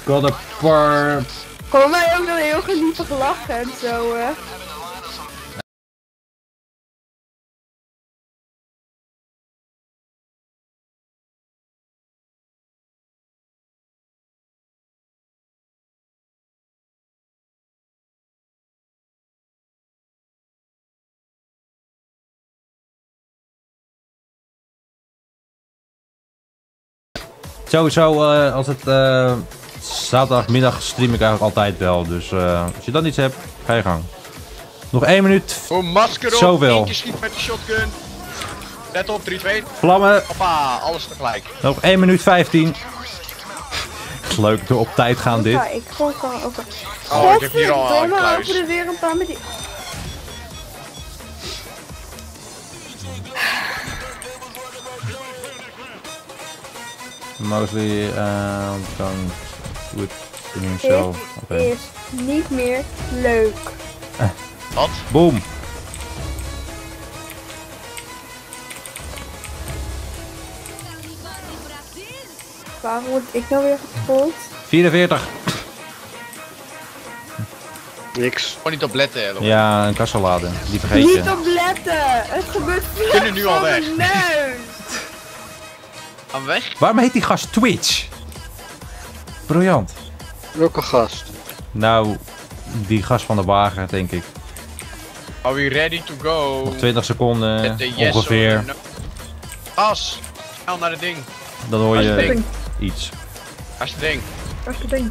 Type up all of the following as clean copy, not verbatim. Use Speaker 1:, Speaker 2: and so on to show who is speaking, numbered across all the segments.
Speaker 1: got a par...
Speaker 2: Gewoon mij ook dan heel geliefig lachen en zo.
Speaker 1: Sowieso, als het zaterdagmiddag stream ik eigenlijk altijd wel. Dus als je dan iets hebt, ga je gang. Nog 1 minuut.
Speaker 3: Voor masker op,
Speaker 1: Zoveel.
Speaker 3: 1 keer schiet met de shotgun. Let op, 3, 2.
Speaker 1: Vlammen.
Speaker 3: Hoppa, alles tegelijk.
Speaker 1: Nog 1 minuut 15. Leuk, door op tijd gaan dit.
Speaker 2: Ja, ik gewoon kan ook.
Speaker 3: Oh, ik heb hier al een
Speaker 2: Godverdomme,
Speaker 3: kluis.
Speaker 2: openen weer een paar met die...
Speaker 1: Mostly don't do it to himself.
Speaker 2: Dit is niet meer leuk.
Speaker 3: Wat?
Speaker 1: Boom.
Speaker 2: Waarom word ik nou weer gepot?
Speaker 1: 44.
Speaker 4: Niks.
Speaker 3: Gewoon niet op letten, hè.
Speaker 1: Ja, een kassalade. Die vergeet
Speaker 2: Niet
Speaker 1: je.
Speaker 2: op letten! Het gebeurt
Speaker 3: We kunnen nu al weg.
Speaker 2: Nee!
Speaker 3: Gaan we weg?
Speaker 1: Waarom heet die gast Twitch? Briljant.
Speaker 4: Welke gast?
Speaker 1: Nou, die gast van de wagen, denk ik.
Speaker 3: Are we ready to go?
Speaker 1: Nog 20 seconden
Speaker 3: Met de yes
Speaker 1: ongeveer.
Speaker 3: or no. Gas! Snel naar het ding.
Speaker 1: Dan hoor
Speaker 3: Als je
Speaker 1: je
Speaker 3: denkt.
Speaker 1: iets.
Speaker 3: Waar is het ding?
Speaker 2: Waar is het ding?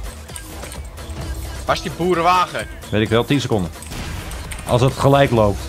Speaker 3: Waar is die boerenwagen?
Speaker 1: Weet ik wel, 10 seconden. Als het gelijk loopt.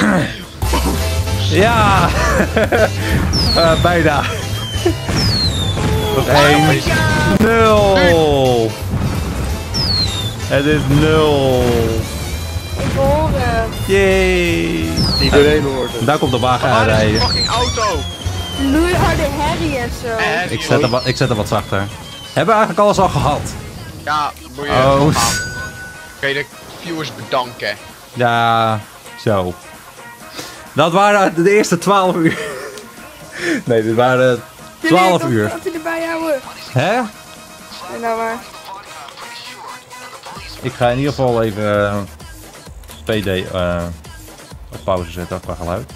Speaker 1: Ja! Bijna. Nog 1. 0. Het is 0.
Speaker 2: Ik hoor hem.
Speaker 1: Yay!
Speaker 4: Iedereen hoort.
Speaker 1: Daar komt de wagen
Speaker 3: Waar is die
Speaker 1: aanrijden.
Speaker 3: fucking auto?
Speaker 2: Loeiharde herrie en zo.
Speaker 1: Ik zet hem wat zachter. Hebben we eigenlijk alles al gehad?
Speaker 3: Ja, moet je
Speaker 1: Oh.
Speaker 3: gewoon gaan. Kun je de viewers bedanken.
Speaker 1: Ja, zo. Dat waren de eerste 12 uur. Nee, dit waren 12 uur.
Speaker 2: Wat hij erbij houden.
Speaker 1: Hè?
Speaker 2: En nou maar.
Speaker 1: Ik ga in ieder geval even PD op pauze zetten qua geluid.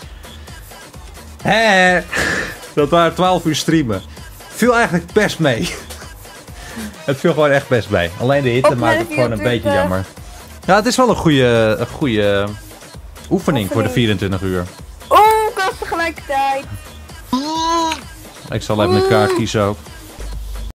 Speaker 1: Hè? Dat waren 12 uur streamen. Viel eigenlijk best mee. Het viel gewoon echt best mee. Alleen de hitte maakt het gewoon een beetje jammer. Ja, het is wel een goede oefening voor de 24 uur.
Speaker 2: Oeh, kast tegelijkertijd.
Speaker 1: Ik zal even een kaart kiezen ook.